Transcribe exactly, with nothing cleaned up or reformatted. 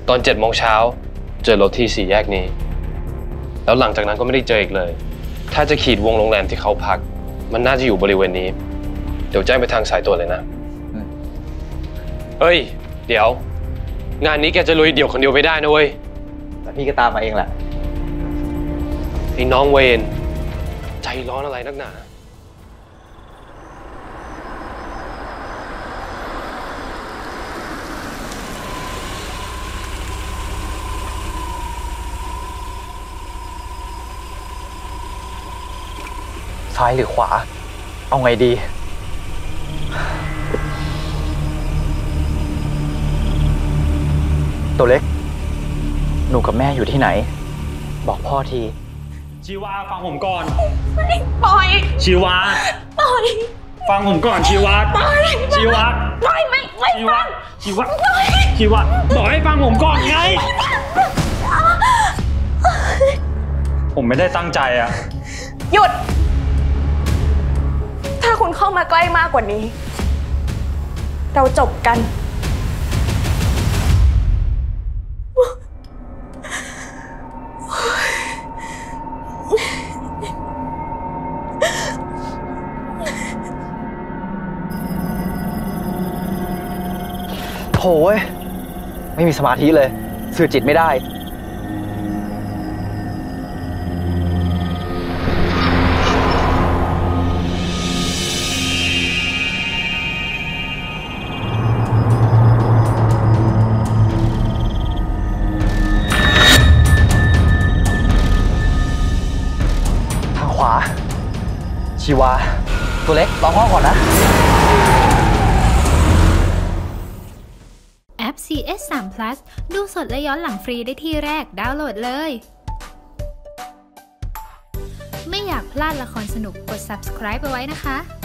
ตอนเจ็ดโมงเช้าเจอรถที่สี่แยกนี้แล้วหลังจากนั้นก็ไม่ได้เจออีกเลยถ้าจะขีดวงโรงแรมที่เขาพักมันน่าจะอยู่บริเวณนี้เดี๋ยวแจ้งไปทางสายตรวจเลยนะเฮ้ยเดี๋ยวงานนี้แกจะลุยเดี่ยวคนเดียวไม่ได้นะเว้ยแต่พี่ก็ตามมาเองแหละไอ้น้องเวนใจร้อนอะไรนักหนาซ้ายหรือขวาเอาไงดีตัวเล็กหนูกับแม่อยู่ที่ไหนบอกพ่อทีชีวาฟังผมก่อนปล่อยชีวาปล่อยฟังผมก่อนชีวาปล่อยชีวาปล่อยไม่ไม่ชีวาชีวาชีวาบอกให้ฟังผมก่อนไงผมไม่ได้ตั้งใจอะหยุดถ้าคุณเข้ามาใกล้มากกว่านี้เราจบกันโถ่ไม่มีสมาธิเลยสื่อจิตไม่ได้ทางขวาชีวาตัวเล็กรอพ่อก่อนนะแอป ซี เอส สาม พลัส ดูสดและย้อนหลังฟรีได้ที่แรกดาวน์โหลดเลย ไม่อยากพลาดละครสนุกกด ซับสไครบ์ เอาไว้นะคะ